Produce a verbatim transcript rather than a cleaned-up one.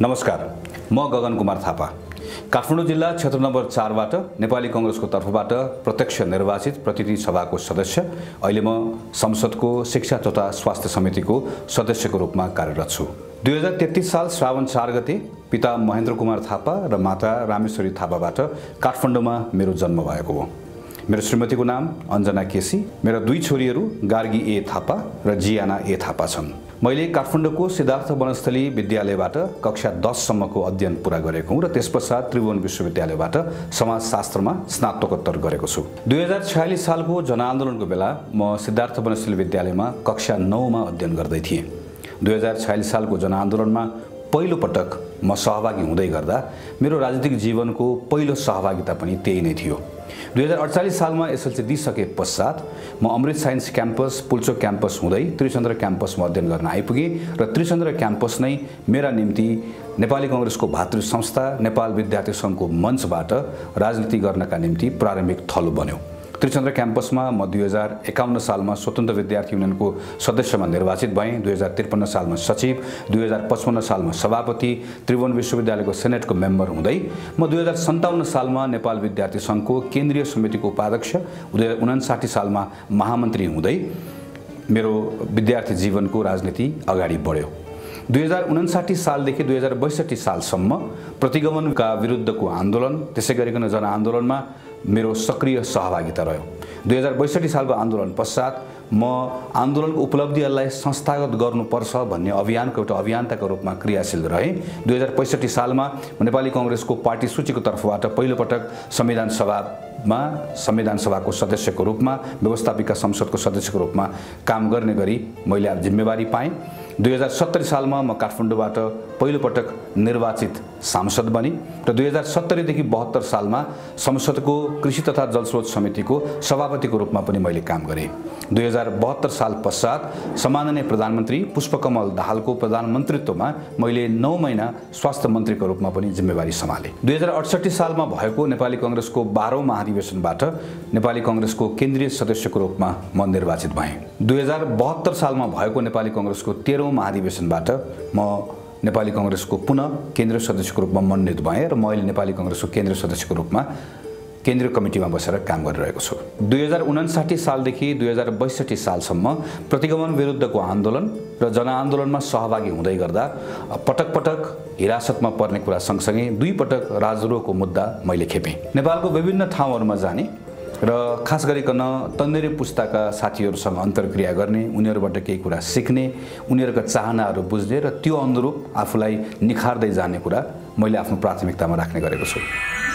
नमस्कार, म गगन कुमार थापा काठमाडौँ जिल्ला क्षेत्र नम्बर चार बाट नेपाली कांग्रेसको तर्फबाट प्रत्यक्ष निर्वाचित प्रतिनिधि सभाको सदस्य। अहिले म संसदको शिक्षा तथा स्वास्थ्य समितिको सदस्यको रूपमा कार्यरत छु। दुई हजार तेत्तीस साल श्रावण चार गते पिता महेन्द्र कुमार थापा र माता रामेश्वरी थापाबाट काठमाडौँमा मेरो जन्म भएको हो। मेरो श्रीमतीको नाम अञ्जना केसी, मेरा दुई छोरीहरू गार्गी ए थापा र जियाना ए थापा छन्। मैले काठमाडौँको सिद्धार्थ वनस्थली विद्यालयबाट कक्षा दस सम्मको अध्ययन पूरा गरेको हुँ र त्यसपश्चात त्रिभुवन विश्वविद्यालयबाट समाजशास्त्रमा स्नातकोत्तर गरेको छु। दुई हजार छयालिस सालको जनआन्दोलनको बेला म सिद्धार्थ वनस्थली विद्यालयमा कक्षा नौमा अध्ययन गर्दै थिएँ। दुई हजार छयालिस सालको जनआन्दोलनमा पहिलो पटक म सहभागी हुँदै गर्दा मेरो राजनीतिक जीवनको पहिलो सहभागिता पनि त्यही नै थियो। दुई हजार अडचालीस सालमा एसएलसी दिइसके पश्चात म Amrit science campus, Pulchowk campus हुँदै त्रिचन्द्र क्याम्पसमा अध्ययन गर्न आइपुगेँ र त्रिचन्द्र क्याम्पस नै मेरा निम्ति नेपाली कांग्रेसको भातृ संस्था नेपाल विद्यार्थी सङ्घको मञ्चबाट राजनीति गर्नका निम्ति प्रारम्भिक थलो बन्यो। त्रिचन्द्र क्याम्पसमा म दुई हजार एकाउन्न सालमा स्वतन्त्र विद्यार्थी युनियनको सदस्यमा निर्वाचित भएँ। दुई हजार त्रिपन्न सालमा सचिव, दुई हजार पचपन्न सालमा सभापति, त्रिभुवन विश्वविद्यालयको सेनेटको मेम्बर हुँदै म दुई हजार सन्ताउन्न सालमा नेपाल विद्यार्थी सङ्घको केन्द्रीय समितिको उपाध्यक्ष, दुई हजार उनासाठी सालमा महामन्त्री हुँदै मेरो विद्यार्थी जीवनको राजनीति अगाडि बढ्यो। दुई हजार उनासाठी सालदेखि दुई हजार बैसठी सालसम्म प्रतिगमनका विरुद्धको आन्दोलन, त्यसै गरिकन जनआन्दोलनमा मेरो सक्रिय सहभागिता रह्यो। दुई हजार बैसठी सालको आन्दोलन पश्चात म आन्दोलनको उपलब्धिहरूलाई संस्थागत गर्नुपर्छ भन्ने अभियानको एउटा अभियन्ताको रूपमा क्रियाशील रहेँ। दुई हजार पैँसठी सालमा नेपाली कांग्रेसको पार्टी सूचीको तर्फबाट पहिलोपटक संविधान सभामा संविधान सभाको सदस्यको रूपमा, व्यवस्थापिका संसदको सदस्यको रूपमा काम गर्ने गरी मैले जिम्मेवारी पाएँ। दुई हजार सत्तरी सालमा म काठमाडौँबाट पहिलोपटक निर्वाचित सांसद बने र दुई हजार सत्तरीदेखि बहत्तर सालमा संसदको कृषि तथा जलस्रोत समितिको सभापतिको रूपमा पनि मैले काम गरेँ। दुई हजार बहत्तर साल पश्चात सम्माननीय प्रधानमन्त्री पुष्पकमल दाहालको प्रधानमन्त्रीत्वमा मैले नौ महिना स्वास्थ्य मन्त्रीको रूपमा पनि जिम्मेवारी सम्हालेँ। दुई हजार अठसट्ठी सालमा भएको नेपाली कांग्रेसको बाह्रौँ महाधिवेशनबाट नेपाली कांग्रेसको केन्द्रीय सदस्यको रूपमा म निर्वाचित भएँ। दुई हजार बहत्तर सालमा भएको नेपाली कांग्रेसको तेह्रौँ महाधिवेशनबाट म नेपाली कांग्रेसको पुनः केन्द्रीय सदस्यको रूपमा मनोनित भएँ र म अहिले नेपाली कांग्रेसको केन्द्रीय सदस्यको रूपमा केन्द्रीय कमिटीमा बसेर काम गरिरहेको छु। दुई हजार उनासाठी सालदेखि दुई हजार बैसठी सालसम्म प्रतिगमन विरुद्धको आन्दोलन र जनआन्दोलनमा सहभागी हुँदै गर्दा पटक पटक हिरासतमा पर्ने कुरा सँगसँगै दुई पटक राजद्रोहको मुद्दा मैले खेपेँ। नेपालको विभिन्न ठाउँहरूमा जाने र खास गरिकन तन्नेरी पुस्ताका साथीहरूसँग अन्तर्क्रिया गर्ने, उनीहरूबाट केही कुरा सिक्ने, उनीहरूका चाहनाहरू बुझ्ने र त्यो अनुरूप आफूलाई निखार्दै जाने कुरा मैले आफ्नो प्राथमिकतामा राख्ने गरेको छु।